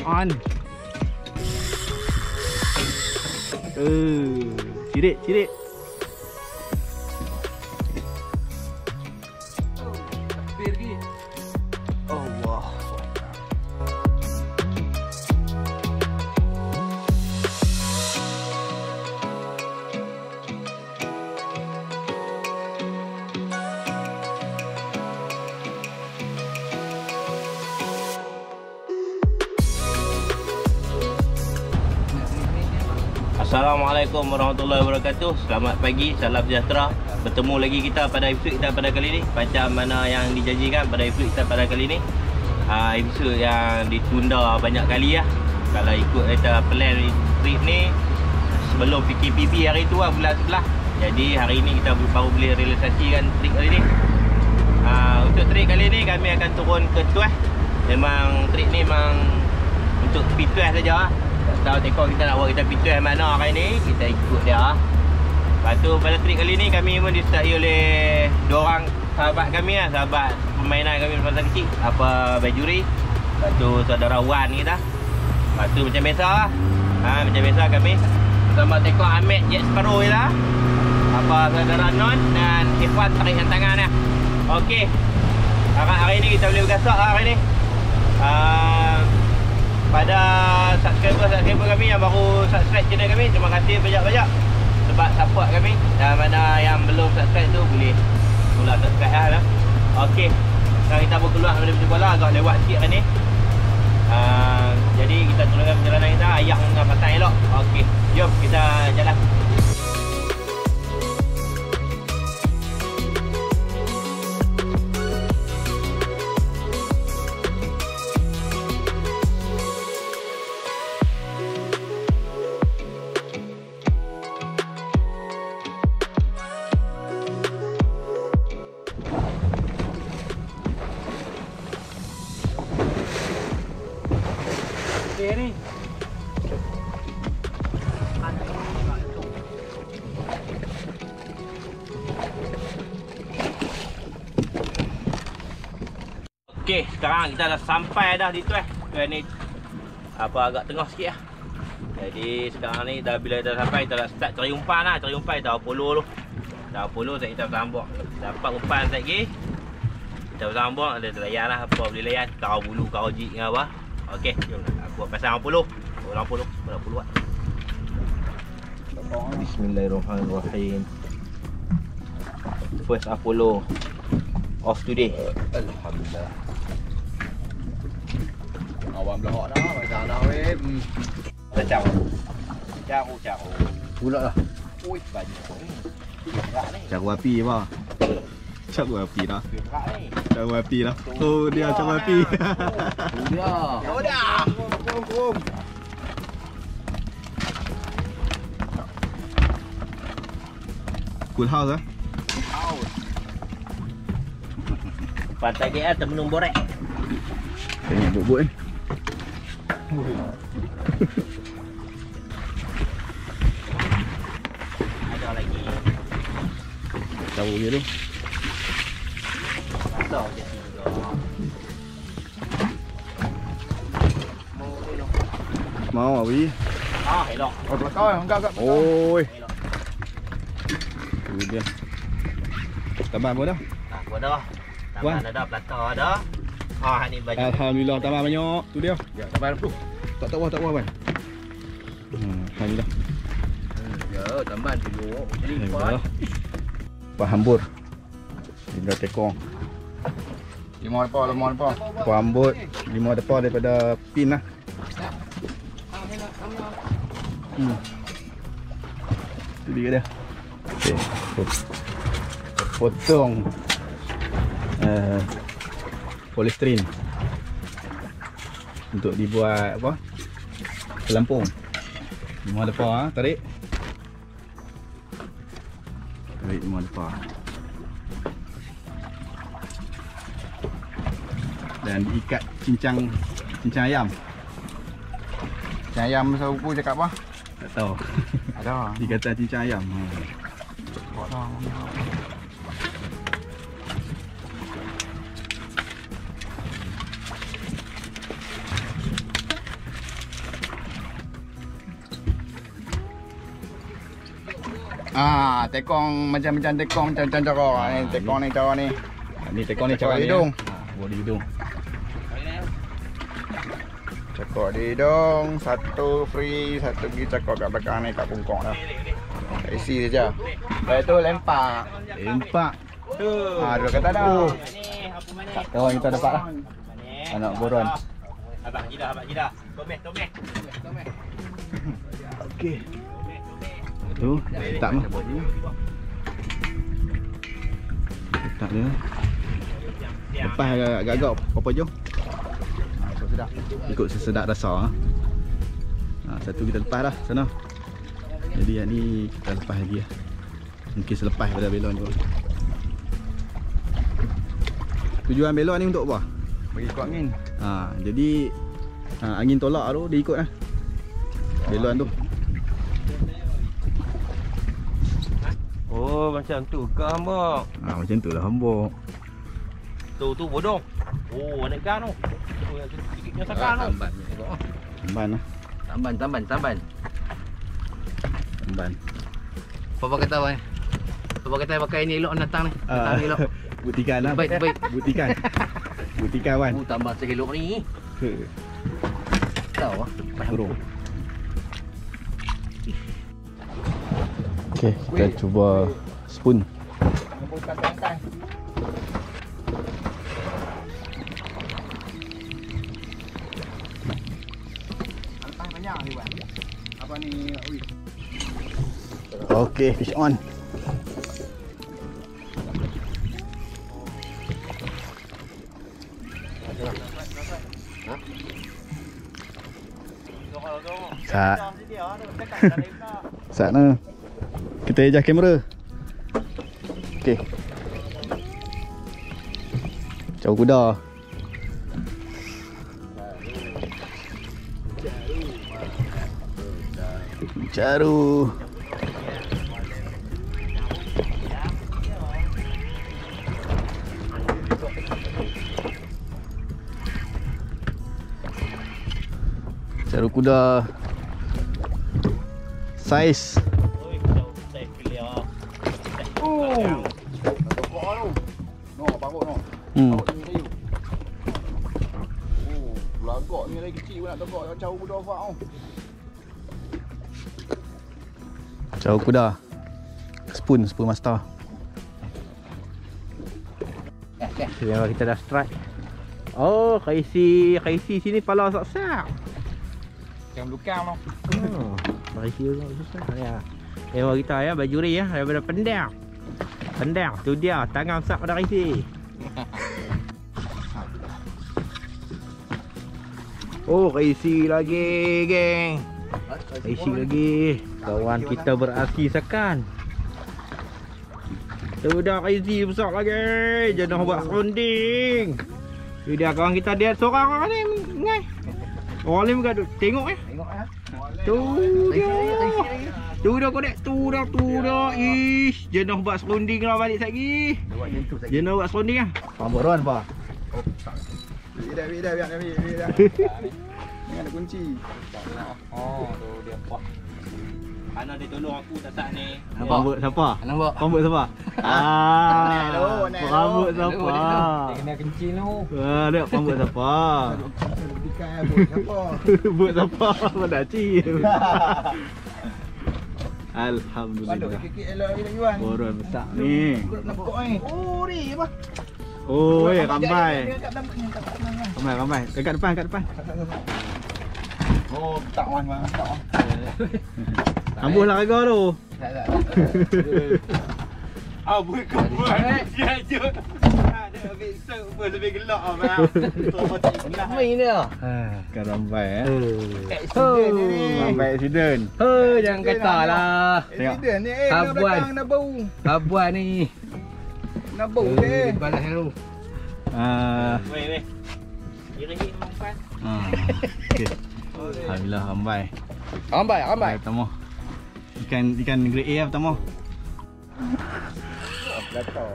on. Sirik, sirik. Allah. Assalamualaikum warahmatullahi wabarakatuh. Selamat pagi, salam sejahtera. Bertemu lagi kita pada episod kita pada kali ini. Macam mana yang dijanjikan pada episod kita pada kali ini, episod yang ditunda banyak kali lah. Kalau ikut kita plan trip ni sebelum PKPB hari tu lah, bulan 11. Jadi hari ni kita baru boleh realisasikan trip kali ni. Untuk trip kali ni kami akan turun ke Tuas. Memang trip ni memang untuk pergi Tuas saja. Tahu tengok kita nak buat kita pergi Tuas mana hari ni, kita ikut dia. Lepas tu pada trip kali ni kami pun disertai oleh dua orang sahabat kami lah, sahabat permainan kami masa kecil, apa Bajuri. Lepas tu saudara Wan kita. Lepas tu macam biasa lah, macam biasa kami bersama tengok Ahmed Jet Sparrow je lah, apa saudara Non dan Irfan tarik yang tangan lah. Okey, hari ni kita boleh bergasak lah hari ni. Pada subscriber kami yang baru subscribe channel kami, terima kasih banyak-banyak sebab support kami. Dan mana yang belum subscribe tu boleh mula subscribe lah. Okey, sekarang kita pun keluar dari bola agak lewat sikit hari ni. Jadi kita teruskan perjalanan kita, ayam dengan pasang elok. Okey, jom kita jalan. Ni okey, sekarang kita dah sampai dah di Tuas. Tuas ni apa agak tengah sikit lah. Jadi sekarang ni dah bila dah sampai, kita dah start cari umpan lah. Cari umpan dah polo tu. Dah polo saya kita sambung. Dapat umpan sekejap lagi. Kita sambung ada layan lah, apa boleh layan. Kau bulu, kau jig dengan apa. Okey, jom aku pasang 80. 80 buat. Bismillahirrahmanirrahim. First Apollo off today. Alhamdulillah. Awam belakang dah, macam dah weh. Macam. Jauh. Pula lah. Ui, banyak. Caru api apa? Caru api dah. Berat ni. Caru api dah. Oh, dia caru api. Dia. Dah. Kum. Cool house ah. Pantai KL termenung borek. Tengok bubuk ni. Ada lagi. Tahu je tu. Pasal je. Mau apa ni? Elok. Oh, belakang enggak. Oi. Tu dia. Tambah apa dah? Aku ada. Tambah ada, pelata ada. Ni baju. Alhamdulillah tambah banyak. Tu dia. Ya, tambah tu. Tak tahu bang. Alhamdulillah. Ya, tambah dulu. Jadi lipat. Hambur. Tinggal tekong. 5 depa. Hambur 5 depa daripada pin lah. Itu dia. Okey. Potong polystyrene untuk dibuat apa? Pelampung. 5 depa tarik. Tarik 5 depa. Dan diikat cincang ayam. Cincang ayam sepupu cakap apa? Tak tahu. Ada. Ikatan cincang ayam. Tekong macam-macam tekong macam-macam cara. Ni tekong ni cara ni. Ni tekong ni cara hidung. Buat di hidung. Cakok di hidung, satu free, satu pergi cakok kat belakang ni kat pungkok dah. Tak isi saja. Lepas tu lempak. Lempak. Tu. Dua kata dah. Kawan kita dapat lah. Anak buron. Abang jidah. Tomeh. Okey. Tu, tak mah. Tak dia. Lepas agak-agak berapa jom? Sedap. Ikut sesedap rasa. Satu kita lepas dah sana. Jadi yang ni kita lepas lagi lah. Mungkin selepas pada belon tu. Tujuan belon ni untuk apa? Bagi ikut angin. Jadi angin tolak tu dia ikut lah belon tu. Oh, macam tu ke hambak? Macam tu lah hambak. Tu bodong. Oh, anak ikan tu. Tu yang sikitnya sakan tu. Tamban lah. Tamban. Tamban. Apa kata bang? Apa kata pakai ni elok datang ni? Datang ni elok. Buktikan lah. Baik. Buktikan. Buktikan Wan. Tambah sehelok ni. Tahu ah. Burung. Okey, kita cuba spoon. Okey, fish on. Sat na. Kita adjust kamera. Okey. Jauh kuda. Caru. Caru kuda. Saiz. Belagak ni lagi kecil pun nak togak caru kuda fak tau. Caru kuda. Spoon master. Memang kita dah strike. Oh, kaisi sini pala sak-sak. Macam lukang tau. Kaisi susah ya. Memang kita ya baju ri ya daripada pendang. Tu dia tangan sak pada kaisi. Oh, kaisi lagi, geng. Kaisi lagi. Kawan kita beraksi sakan. Tu dah kaisi besar lagi. Jangan buat runding. Tu dia kawan kita dia seorang ni ngai. Orang ni muka tengok Tengok ya. Tu dia. Tu dah kodek, tu dah. Ish, jangan buat runding lah balik lagi. Jangan buat runding ah. Pambut ron apa? Biar. Ni ada kunci. Tu dia apa? Ana dia tolong aku tak ni. Pambut siapa? Nampak? Pambut siapa? Pambut siapa? Kena kencing tu. Lihat pambut siapa? Buktikan siapa? Buat siapa? Pada cik. Alhamdulillah. Boron besar ni. Oh ni apa? Oh, rambai. Rambai. Dekat depan. Oh, tak wan. Ambuh lah harga tu. Buat dia je. Ada besok pun lebih gelak ah bang. Main dia. Kan rambai Accident ni. Rambai accident. Jangan kata lah. Accident ni Habuan. nak bau. Habuan ni. Nak bau dia. Balas tu. Weh. Ringgit mampan. Okey. Alhamdulillah rambai. Rambai. Pertama. Ikan grade A pertama. Gatal.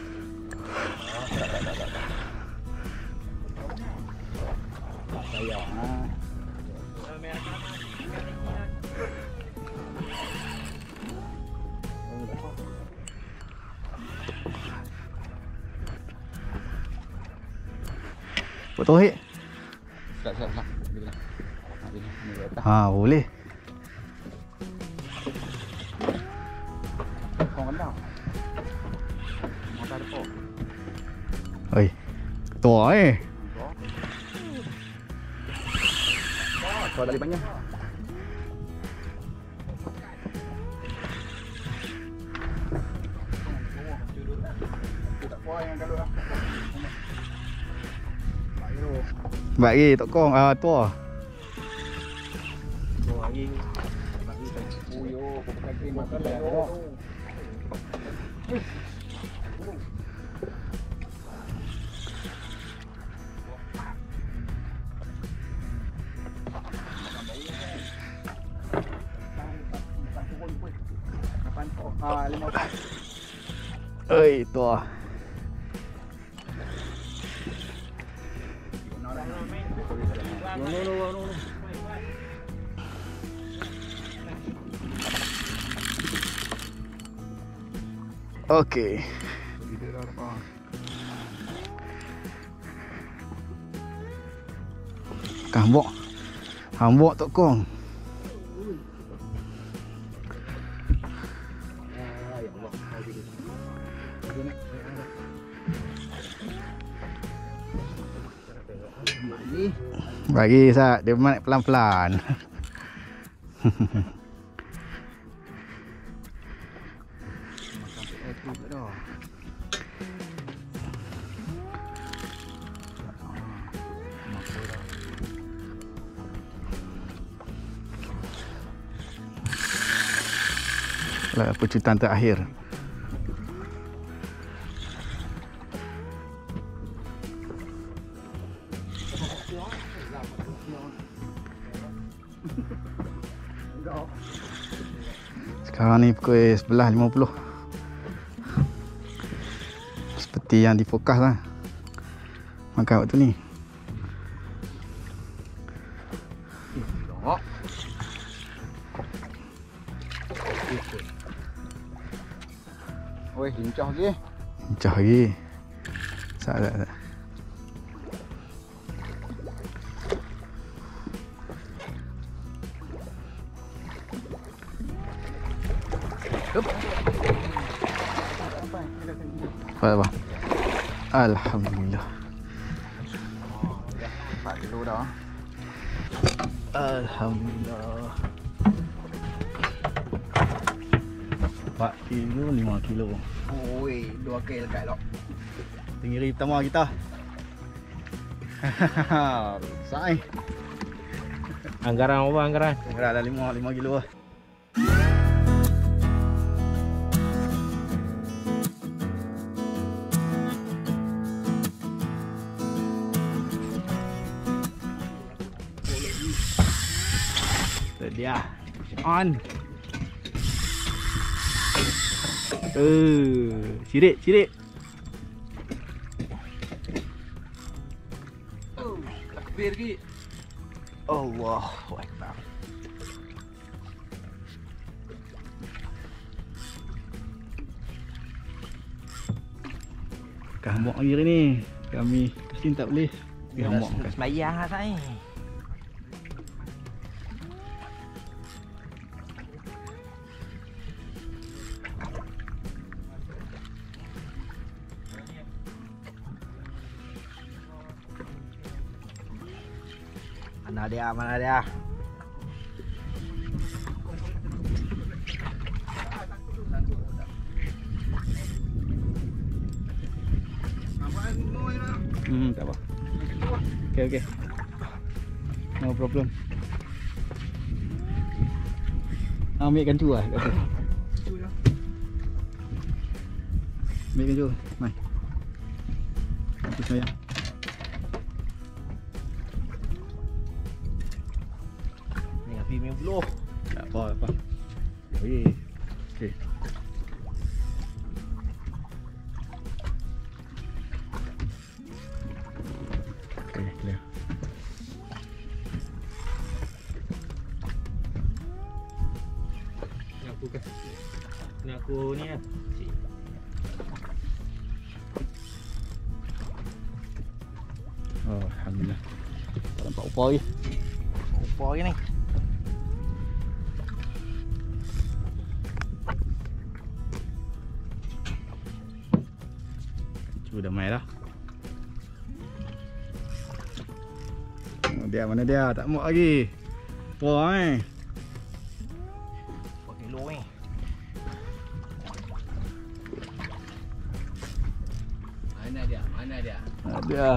Sayang. Buat tohik. Sedap. Ha, boleh. Kong rendang. Makan apa? Oi. Ketua Kau dari banyak. Bagi tok kong tua. Oi, tua. Okey. Hambok tok kong. Bagi sat, dia naik pelan-pelan. Lah pecutan terakhir. Sekarang ni pukul 11.50. Seperti yang difokus lah makan waktu ni. Oi, lincah lagi. Lincah lagi. Tak. Apa? Alhamdulillah. 4 kilo dah. Alhamdulillah. 4 kilo, 5 kilo. Oi, 2 kilo dekat lok. Tenggiri pertama kita. Sai. Anggaran apa anggaran? Dah 5 kilo lah. Dia on. Sirik. Oh, takbir lagi. Allahu Akbar. Hambok lagi ni. Kami mesti tak boleh. Hambok makan. Sembayang lah saya. Mana dia? Tak apa. Okay. No problem. Ambil kancu lah. Ambil kancu. Mai. Kancu saya. Ni api main beluh. Tak apa. Okey. Clear. Ni aku ni lah. Oh, Alhamdulillah. Tak nampak upah lagi. Upah lagi ni. Dah main dah. Dia mana dia? Tak muat lagi. Wah Pakai kilo ni. Mana dia? Mana dia? Ada.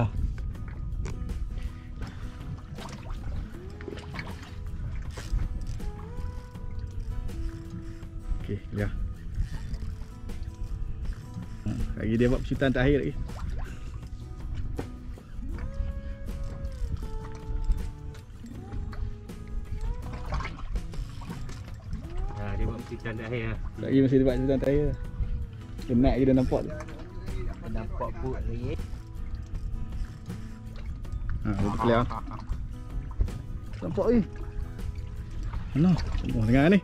Okey, lihat. Lagi dia buat percutan terakhir lagi. Dia buat percutan terakhir lah. Lagi masih dia buat percutan terakhir. Penat je dah nampak tu. Nampak put lagi. Dia clear. Nampak lagi. Mana? Tengok dengar ni.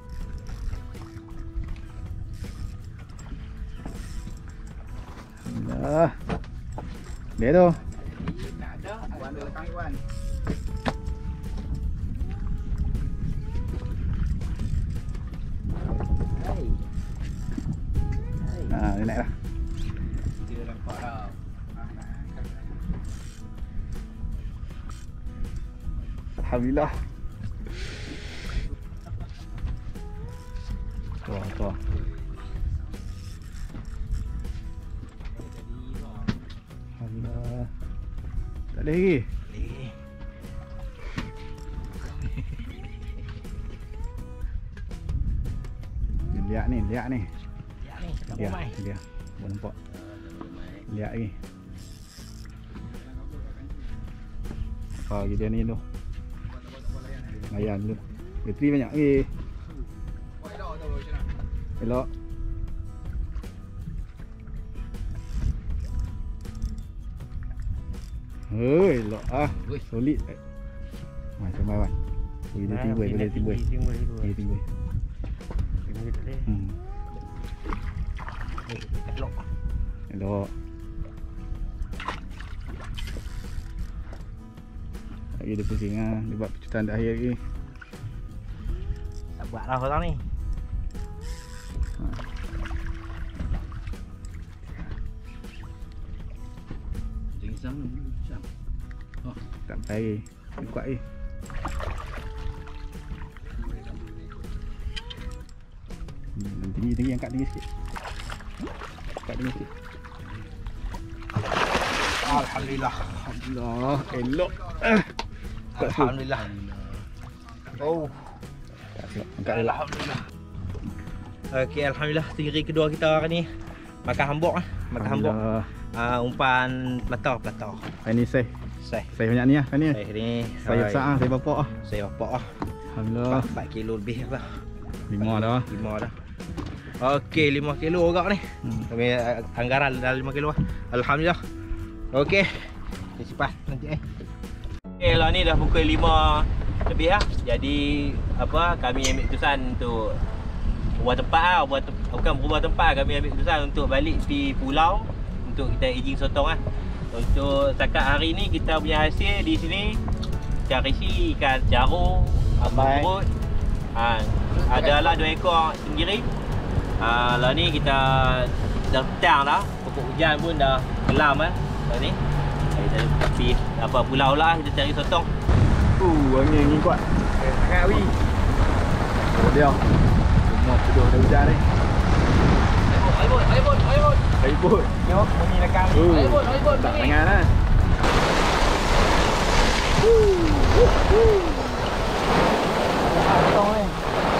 Alhamdulillah. Dia tu. Tak ada. Wan ada lekang Wan. Dia naik dah. Dia nampak dah. Alhamdulillah. Tuah. Alhamdulillah. Tak ada lagi. Lihat ni. Ya ni. Tak Dia, mai. dia. Boleh nampak. Lihat lagi. Apa lagi dia ni tu? Layan tu. Bateri banyak lagi. Elok. Hei, elok ah. Solid. Macam mana? Boleh timbul, boleh timbul. Boleh timbul. Elok. Lagi dia pusing lah. Dia buat percutan terakhir lagi. Tak buat lah orang ni. Jangan sang. Oh, tak sampai lagi. Dia kuat lagi. Tinggi, angkat tinggi sikit. Angkat tinggi sikit. Alhamdulillah. Alhamdulillah, elok. Alhamdulillah. Oh. Angkat elok. Alhamdulillah. Okey, alhamdulillah siri kedua kita hari ni. Makan hambuk ah. Makan hambuk. Umpan pelatar. Ini saya banyak ni lah kan ni. Saya besar ah, saya bapak ah. Saya bapak ah. Alhamdulillah. 4 kilo lebih lah. 5 dah. 5 dah. Okey, 5 kilo agak ni. Kami anggaran dah 5 kilo lah. Alhamdulillah. Okey. Kita sipas nanti Okey, lah ni dah pukul 5 lebih lah. Jadi apa, kami ambil keputusan untuk buat tempat lah. Bukan berubah tempat, kami ambil keputusan untuk balik pergi pulau untuk kita aging sotong lah. Untuk setakat hari ni kita punya hasil di sini ikan risi, ikan jaru, berut. Adalah 2 ekor tenggiri. Lah ni kita dah petang dah. Pokok hujan pun dah kelam lah ni. Kita pergi apa pulau lah, kita cari sotong. Angin kuat. Sangat wi. Dia. Semua peduh dah hujan ni. Air bot. Tengok bunyi lekang ni. Air bot. Tak dengar lah. Sotong ni.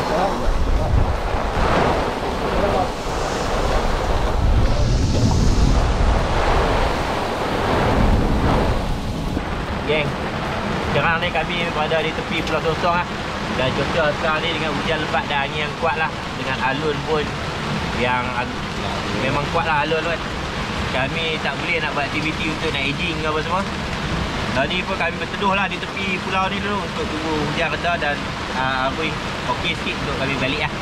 Geng, sekarang ni kami berada di tepi Pulau Sosong lah. Dan cuaca sekarang ni dengan hujan lebat dan angin yang kuat lah. Dengan alun pun yang memang kuat lah alun kan. Kami tak boleh nak buat aktiviti untuk nak aging ke apa semua. Tadi pun kami berteduh lah di tepi pulau ni dulu untuk tunggu hujan reda dan okey sikit untuk kami balik lah.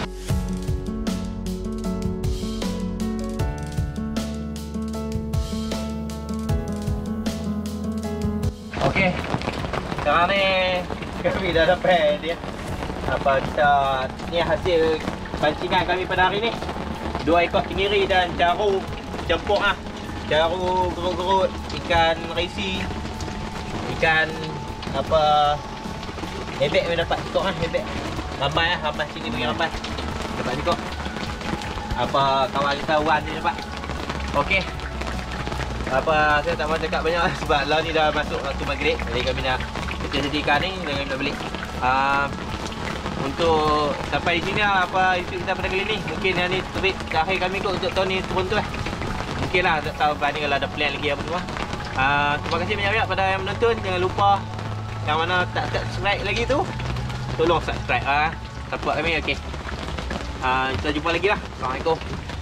Okey. Sekarang ni kami dah dapat dia. Apa kita ni hasil pancingan kami pada hari ni. 2 ekor tenggiri dan jaru cempuk ah. Jaru gerut-gerut, ikan resi, ikan apa hebek kami dapat ikut ah, hebek. Ramai ah, ramai sini punya ramai. Dapat ikut. Apa kawan kita Wan ni dapat. Okey. Apa saya tak mahu cakap banyak sebab lah ni dah masuk waktu maghrib. Jadi kami nak sediakan ni dan kami nak beli. Untuk sampai di sini apa itu kita pada kali ni. Mungkin yang ni trip terakhir kami kot untuk tahun ni turun tu Mungkin lah tak tahu ni kalau ada plan lagi apa semua. Terima kasih banyak-banyak pada yang menonton. Jangan lupa yang mana tak subscribe lagi tu, tolong subscribe support kami. Okey. Kita jumpa lagi lah. Assalamualaikum.